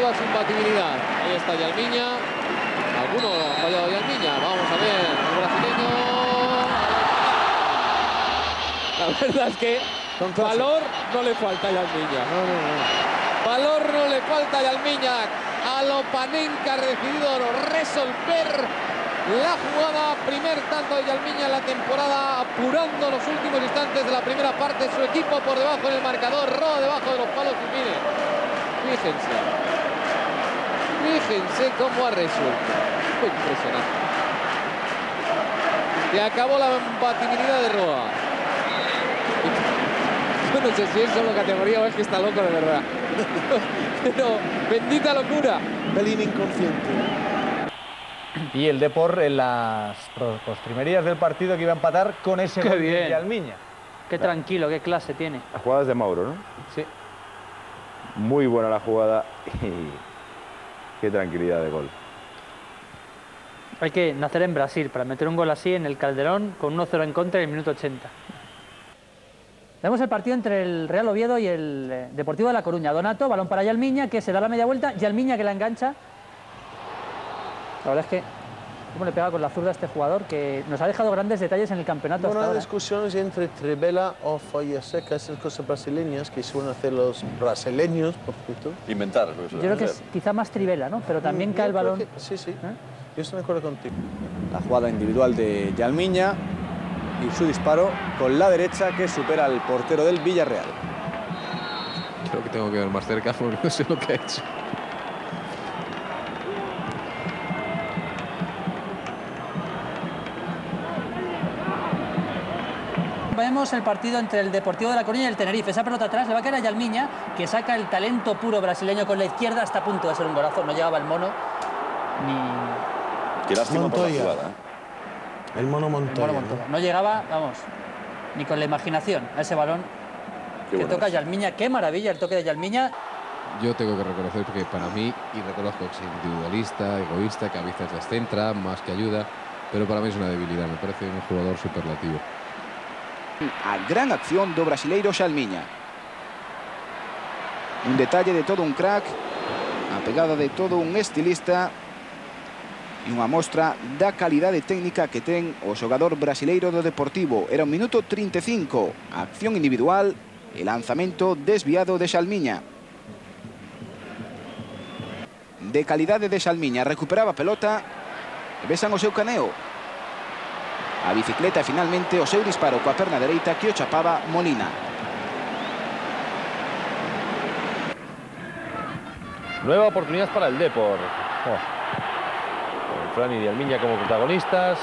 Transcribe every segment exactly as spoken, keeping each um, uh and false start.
toda su imbatibilidad. Ahí está Yalmiña. Alguno ha fallado Yalmiña. Vamos a ver el brasileño. La verdad es que valor no le falta a Yalmiña. No, no, no. Valor no le falta a Yalmiña. A lo Panenka ha decidido resolver la jugada. Primer tanto de Yalmiña en la temporada, apurando los últimos instantes de la primera parte. Su equipo por debajo en el marcador. Roa debajo de los palos y miren. Fíjense. Fíjense cómo ha resuelto. Fue impresionante. Se acabó la imbatibilidad de Roa. Yo no sé si es solo categoría o es que está loco de verdad. Pero bendita locura. Pelín inconsciente. Y el Depor en las postrimerías del partido que iba a empatar con ese Qué gol bien. de Yalmiña. Qué tranquilo, qué clase tiene. La jugada es de Mauro, ¿no? Sí. Muy buena la jugada y qué tranquilidad de gol. Hay que nacer en Brasil para meter un gol así en el Calderón con uno cero en contra en el minuto ochenta. Vemos el partido entre el Real Oviedo y el eh, Deportivo de La Coruña. Donato, balón para Yalmiña, que se da la media vuelta. Yalmiña que la engancha. La verdad es que cómo le pega con la zurda a este jugador, que nos ha dejado grandes detalles en el campeonato hasta Una ahora. discusión entre Trivela o Follaseca, esas cosas brasileñas que suelen hacer los brasileños, por cierto. Inventar. Yo creo que es quizá más Trivela, ¿no? Pero también Mm, cae el yo creo balón. que- sí, sí. ¿Eh? Yo estoy de acuerdo contigo. La jugada individual de Yalmiña y su disparo con la derecha que supera al portero del Villarreal. Creo que tengo que ver más cerca porque no sé lo que ha hecho. Vemos el partido entre el Deportivo de La Coruña y el Tenerife. Esa pelota atrás le va a caer a Yalmiña, que saca el talento puro brasileño con la izquierda. Hasta a punto de ser un golazo. No llegaba el mono ni... Qué lástima por la Montoya. jugada, ¿eh? El mono el Montoya. mono Montoya. No llegaba, vamos, ni con la imaginación a ese balón Qué que bueno toca es. Yalmiña. Qué maravilla el toque de Yalmiña. Yo tengo que reconocer que para mí, y reconozco que es individualista, egoísta, que a veces descentra más que ayuda, pero para mí es una debilidad. Me parece un jugador superlativo. A gran acción do brasileiro Yalmiña. Un detalle de todo un crack, a pegada de todo un estilista e unha mostra da calidade técnica que ten o xogador brasileiro do Deportivo. Era un minuto treinta e cinco, acción individual e lanzamento desviado de Yalmiña. De calidade de Yalmiña, recuperaba a pelota e besan o seu caneo. A bicicleta e finalmente o seu disparo coa perna dereita que o chapaba Molina. Nueva oportunidad para el Depor. Oh. Con Fran y Yalmiña como protagonistas.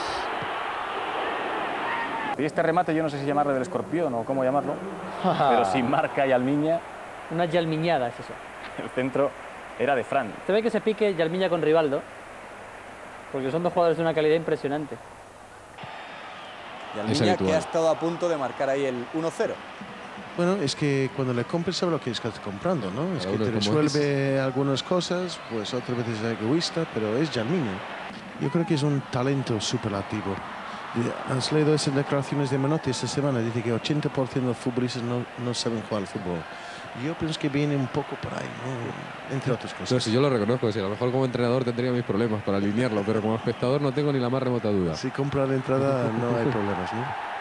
Y este remate yo no sé si llamarle del escorpión o cómo llamarlo, pero si marca Yalmiña, Una Yalmiñada es eso. el centro era de Fran. Se ve que se pique Yalmiña con Rivaldo, porque son dos jugadores de una calidad impresionante. Yalmiña habitual. que ha estado a punto de marcar ahí el uno cero. Bueno, es que cuando le compras sabe lo que estás comprando, ¿no? Es Cada que uno te como resuelve algunas cosas, pues otras veces es egoísta, pero es Yalmiña. Yo creo que es un talento superlativo. Y ¿has leído esas declaraciones de Menotti esta semana? Dice que ochenta por ciento de los futbolistas no, no saben jugar al fútbol. Yo pienso que viene un poco por ahí, ¿no? Entre otras cosas. No, si yo lo reconozco, si a lo mejor como entrenador tendría mis problemas para alinearlo, pero como espectador no tengo ni la más remota duda. Si compra la entrada no hay problemas, ¿no?